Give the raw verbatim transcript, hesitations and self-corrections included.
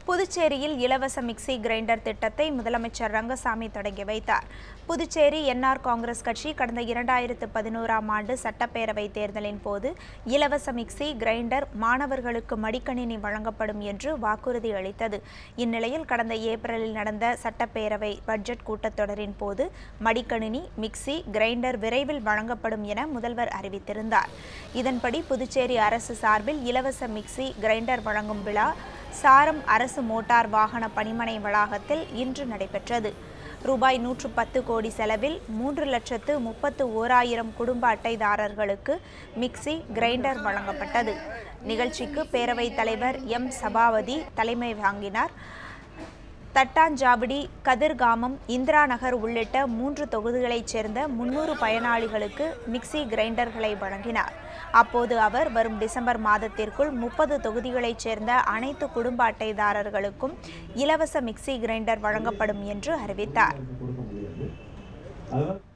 புதுச்சேரியில் இலவச mixie grinder திட்டத்தை முதலமைச்சர் ரங்கசாமி தொடங்கி வைத்தார். புதுச்சேரி என்ஆர் காங்கிரஸ் கட்சி கடந்த இரண்டாயிரத்து பதினோராம் ஆண்டு சட்டப்பேரவை தேர்தலின் போது இலவச மிக்சி கிரைண்டர் மாணவர்களுக்கு மடிக்கணினி வழங்கப்படும் என்று வாக்குறுதி அளித்தது. இந்நிலையில் கடந்த ஏப்ரலில் நடந்த சட்டப்பேரவை பட்ஜெட் கூட்டத்தொடரின் போது மடிக்கணினி, மிக்சி, கிரைண்டர் விரைவில் வழங்கப்படும் என முதல்வர் அறிவித்திருந்தார். இதன்படி புதுச்சேரி அரசு சார்பில் இலவச மிக்சி கிரைண்டர் வழங்கும் விழா சாரம் அரசு மோட்டார் வாகன பணிமனை வளாகத்தில் இன்று நடைபெற்றது. ரூபாய் நூற்று பத்து கோடி செலவில் மூன்று லட்சத்து முப்பத்து ஓராயிரம் குடும்ப அட்டைதாரர்களுக்கு மிக்சி கிரைண்டர் வழங்கப்பட்டது. நிகழ்ச்சிக்கு பேரவைத் தலைவர் எம் சபாபதி தலைமை தாங்கினார். தட்டாஞ்சாவடி, கதிர்காமம், இந்திரா நகர் உள்ளிட்ட மூன்று தொகுதிகளைச் சேர்ந்த முன்னூறு பயனாளிகளுக்கு மிக்சி கிரைண்டர்களை வழங்கினார். அப்போது அவர் வரும் டிசம்பர் மாதத்திற்குள் முப்பது தொகுதிகளைச் சேர்ந்த அனைத்து குடும்ப அட்டைதாரர்களுக்கும் இலவச மிக்சி கிரைண்டர் வழங்கப்படும் என்று அறிவித்தார்.